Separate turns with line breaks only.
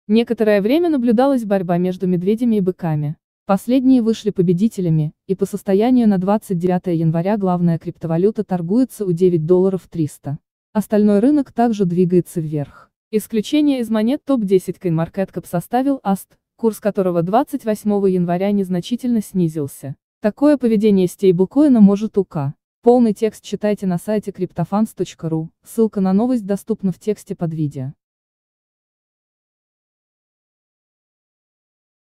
Некоторое время наблюдалась борьба между медведями и быками. Последние вышли победителями, и по состоянию на 29 января главная криптовалюта торгуется у $9.300. Остальной рынок также двигается вверх. Исключение из монет топ-10 CoinMarketCap составил AST, курс которого 28 января незначительно снизился. Такое поведение стейблкоина может УК. Полный текст читайте на сайте cryptofans.ru, ссылка на новость доступна в тексте под видео.